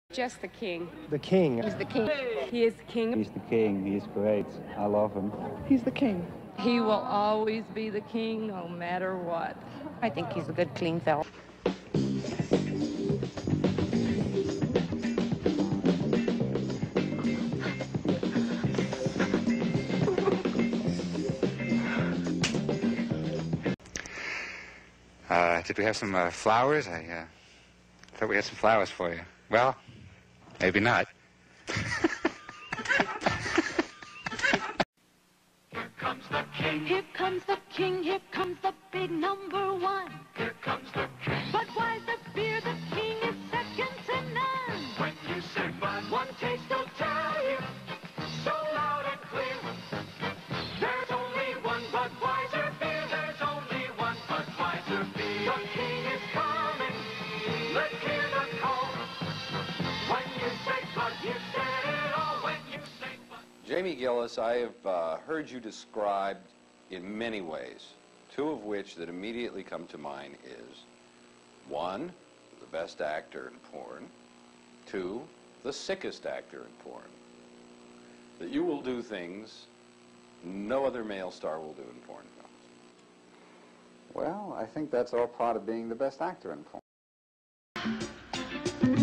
Just the king. The king. He's the king. He is the king. He's the king. He's great. I love him. He's the king. He will always be the king, no matter what. I think he's a good, clean fella. Did we have some flowers? I thought we had some flowers for you. Well, maybe not. Here comes the king. Here comes the king. Here comes the big number one. Here comes the king. But why's the beer? The king is second to none. When you say but, one taste will tell you so loud and clear. There's only one Budweiser beer. There's only one Budweiser beer. The king is coming. Let's hear the call. When you say but, you said it all. When you say but. Jamie Gillis, I have heard you described in many ways, two of which that immediately come to mind is, one, the best actor in porn, two, the sickest actor in porn. That you will do things no other male star will do in porn films. Well, I think that's all part of being the best actor in porn.